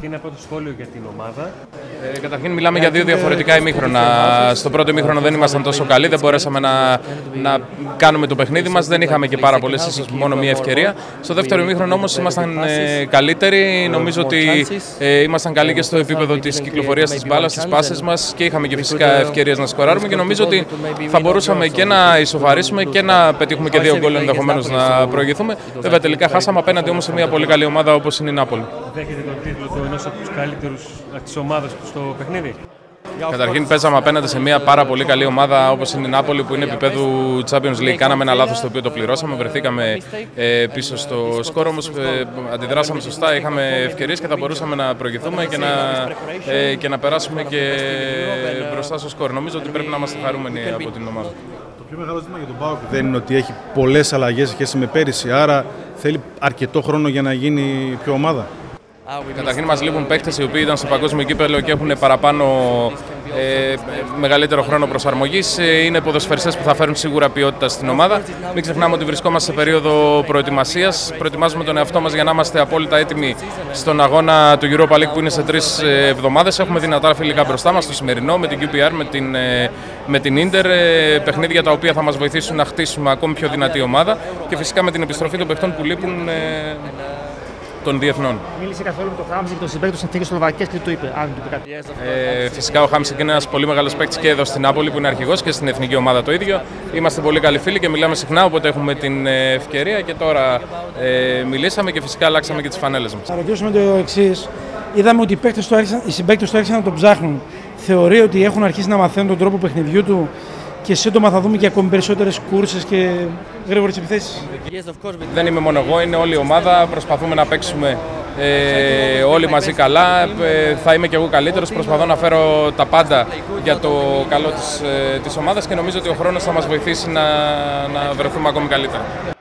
Καταρχήν, ένα πρώτο σχόλιο για την ομάδα. Καταρχήν, μιλάμε για δύο διαφορετικά ημίχρονα. Στο πρώτο ημίχρονο δεν ήμασταν τόσο καλοί, δεν μπορέσαμε να κάνουμε το παιχνίδι μας, δεν είχαμε και πάρα πολλές, ίσως μόνο μία ευκαιρία. Στο δεύτερο ημίχρονο όμως ήμασταν καλύτεροι. Νομίζω ότι ήμασταν καλοί και στο επίπεδο της κυκλοφορίας της μπάλας, στις πάσες μας και είχαμε και φυσικά ευκαιρίες να σκοράρουμε. Και νομίζω ότι θα μπορούσαμε και να ισοφαρίσουμε και να πετύχουμε και 2 γκολ, ενδεχομένως να προηγηθούμε. Βέβαια, τελικά χάσαμε απέναντι όμως σε μια πολύ καλή ομάδα όπως είναι η Νάπολη. Δέχεται τον τίτλο του ενός από τους καλύτερους της ομάδας του στο παιχνίδι. Καταρχήν, παίζαμε απέναντι σε μια πάρα πολύ καλή ομάδα όπως είναι η Νάπολη, που είναι επίπεδου Champions League. Κάναμε ένα λάθος το οποίο το πληρώσαμε, βρεθήκαμε πίσω στο σκορ, όμως αντιδράσαμε σωστά, είχαμε ευκαιρίες και θα μπορούσαμε να προηγηθούμε και να περάσουμε και μπροστά στο σκορ. Νομίζω ότι πρέπει να είμαστε χαρούμενοι από την ομάδα. Το πιο μεγάλο ζήτημα για τον ΠΑΟΚ δεν είναι ότι έχει πολλές αλλαγές σε σχέση με πέρυσι, άρα θέλει αρκετό χρόνο για να γίνει πιο ομάδα. Καταρχήν, μας λείπουν παίκτες οι οποίοι ήταν στο παγκόσμιο κύπελλο και έχουν παραπάνω μεγαλύτερο χρόνο προσαρμογής. Είναι ποδοσφαιριστές που θα φέρουν σίγουρα ποιότητα στην ομάδα. Μην ξεχνάμε ότι βρισκόμαστε σε περίοδο προετοιμασίας. Προετοιμάζουμε τον εαυτό μας για να είμαστε απόλυτα έτοιμοι στον αγώνα του Europa League που είναι σε 3 εβδομάδες. Έχουμε δυνατά φιλικά μπροστά μας, το σημερινό με την QPR, με την Ίντερ. Παιχνίδια τα οποία θα μας βοηθήσουν να χτίσουμε ακόμη πιο δυνατή ομάδα και φυσικά με την επιστροφή των παιχτών που λείπουν των διεθνών. Μίλησε καθόλου με τον Χάμσικ, τον συμπαίκτη του Εθνικής Σλοβακίας και του είπε, αν του πει κάτι. Φυσικά ο Χάμσικ είναι ένας πολύ μεγάλος παίκτης και εδώ στην Νάπολη που είναι αρχηγός και στην εθνική ομάδα το ίδιο. Είμαστε πολύ καλοί φίλοι και μιλάμε συχνά, οπότε έχουμε την ευκαιρία και τώρα μιλήσαμε και φυσικά αλλάξαμε και τις φανέλες μας. Θα ρωτήσουμε το εξής. Είδαμε ότι οι συμπαίκτες του άρχισαν να τον ψάχνουν. Θεωρεί ότι έχουν αρχίσει να μαθαίνουν τον τρόπο παιχνιδιού του και σύντομα θα δούμε και ακόμη περισσότερες κούρσες και γρήγορες επιθέσεις. Δεν είμαι μόνο εγώ, είναι όλη η ομάδα. Προσπαθούμε να παίξουμε όλοι μαζί καλά. Θα είμαι και εγώ καλύτερος. Προσπαθώ να φέρω τα πάντα για το καλό της ομάδας και νομίζω ότι ο χρόνος θα μας βοηθήσει να βρεθούμε ακόμη καλύτερα.